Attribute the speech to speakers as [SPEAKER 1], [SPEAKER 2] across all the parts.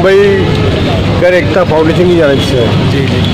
[SPEAKER 1] मुंबई कर एकता फाउंडेशन की जानिब से
[SPEAKER 2] जी जी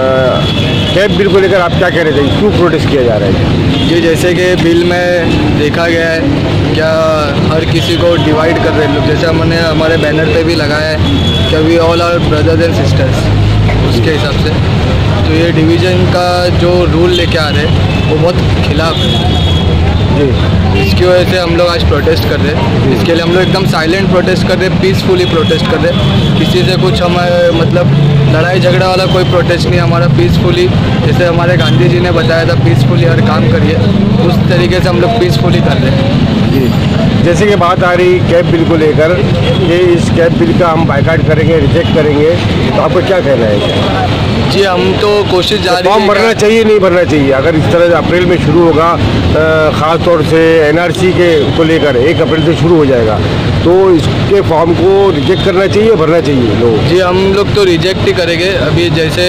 [SPEAKER 1] कैब बिल को लेकर आप क्या कह रहे थे, क्यों प्रोटेस्ट किया जा रहा है?
[SPEAKER 2] जी, जैसे कि बिल में देखा गया है क्या हर किसी को डिवाइड कर रहे हैं लोग। जैसे हमने हमारे बैनर पे भी लगाया है कि we all are brothers and sisters, उसके हिसाब से तो ये डिवीज़न का जो रूल लेके आ रहे हैं वो बहुत खिलाफ है जी। इसकी वजह से हम लोग आज प्रोटेस्ट कर रहे हैं। इसके लिए हम लोग एकदम साइलेंट प्रोटेस्ट कर रहे हैं, पीसफुली प्रोटेस्ट कर रहे हैं। किसी से कुछ हमारे मतलब लड़ाई झगड़ा वाला कोई प्रोटेस्ट नहीं, हमारा पीसफुली, जैसे हमारे गांधी जी ने बताया था पीसफुली हर काम करिए, उस तरीके से हम लोग पीसफुली कर रहे हैं
[SPEAKER 1] जी। जैसे कि बात आ रही कैब बिल को लेकर कि इस कैब बिल का हम बायकॉट करेंगे, रिजेक्ट करेंगे, तो आपको क्या कहना है?
[SPEAKER 2] जी, हम तो कोशिश जारी है।
[SPEAKER 1] फॉर्म भरना चाहिए नहीं भरना चाहिए? अगर इस तरह अप्रैल में शुरू होगा, ख़ास तौर से एनआरसी के को लेकर 1 अप्रैल से शुरू हो जाएगा, तो इसके फॉर्म को रिजेक्ट करना चाहिए, भरना चाहिए लोग?
[SPEAKER 2] जी, हम लोग तो रिजेक्ट ही करेंगे। अभी जैसे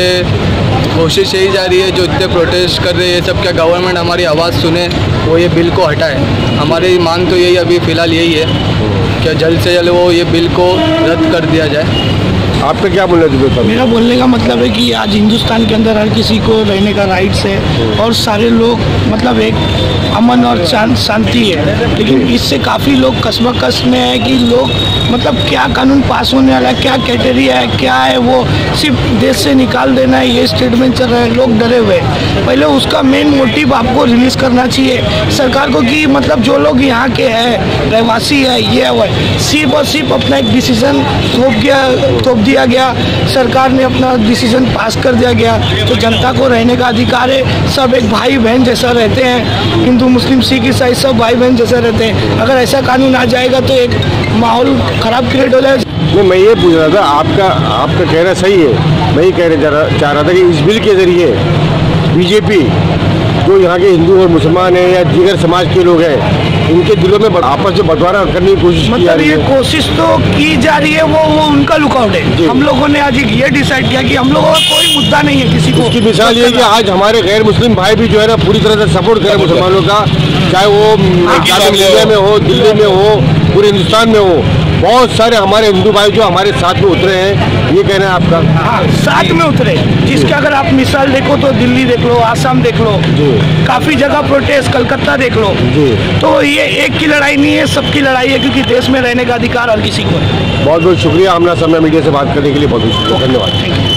[SPEAKER 2] कोशिश यही जा रही है, जो इतने प्रोटेस्ट कर रहे हैं ये सब, क्या गवर्नमेंट हमारी आवाज़ सुने, वो ये बिल को हटाए। हमारी मांग तो यही अभी फ़िलहाल यही है, क्या जल्द से जल्द वो ये बिल को रद्द कर दिया जाए।
[SPEAKER 1] आपका क्या बोलना है?
[SPEAKER 3] मेरा बोलने का मतलब है कि आज हिंदुस्तान के अंदर हर किसी को रहने का राइट्स है और सारे लोग मतलब एक अमन और शांति है, लेकिन इससे काफ़ी लोग कसमकस में है कि लोग मतलब क्या कानून पास होने वाला है, क्या क्राइटेरिया है, क्या है, वो सिर्फ देश से निकाल देना है, ये स्टेटमेंट चल रहा है, लोग डरे हुए हैं। पहले उसका मेन मोटिव आपको रिलीज़ करना चाहिए सरकार को कि मतलब जो लोग यहाँ के हैं, रहवासी है, ये है वो है, सिर्फ और सिर्फ अपना एक डिसीजन थोप दिया गया, सरकार ने अपना डिसीजन पास कर दिया गया। तो जनता को रहने का अधिकार है, सब एक भाई बहन जैसा रहते हैं, हिंदू मुस्लिम सिख ईसाई सब भाई बहन जैसा रहते हैं। अगर ऐसा कानून आ जाएगा तो एक माहौल ख़राब क्रिएट हो जाएगा।
[SPEAKER 1] नहीं, मैं ये पूछ रहा था, आपका कहना सही है। मैं ये चाह रहा था कि इस बिल के ज़रिए बीजेपी जो यहाँ के हिंदू और मुसलमान हैं या दीगर समाज के लोग हैं, इनके दिलों में आपस में बंटवारा करने की कोशिश की जा रही है।
[SPEAKER 3] ये कोशिश तो की जा रही है, वो उनका लुकआउट है। हम लोगों ने आज ये डिसाइड किया कि हम लोगों का कोई मुद्दा नहीं है किसी को।
[SPEAKER 1] उसकी मिसाल ये है कि आज हमारे गैर मुस्लिम भाई भी जो है ना पूरी तरह से सपोर्ट करें मुसलमानों का, चाहे वो इंडिया में हो, दिल्ली में हो, पूरे हिंदुस्तान में हो। बहुत सारे हमारे हिंदू भाई जो हमारे साथ में उतरे हैं, ये कहना है आपका?
[SPEAKER 3] हाँ, साथ में उतरे, जिसके अगर आप मिसाल देखो तो दिल्ली देख लो, आसाम देख लो, काफ़ी जगह प्रोटेस्ट, कलकत्ता देख लो। तो ये एक की लड़ाई नहीं है, सबकी लड़ाई है, क्योंकि देश में रहने का अधिकार हर किसी को है।
[SPEAKER 1] बहुत बहुत शुक्रिया, हमारा समय मीडिया से बात करने के लिए बहुत बहुत शुक्रिया, धन्यवाद।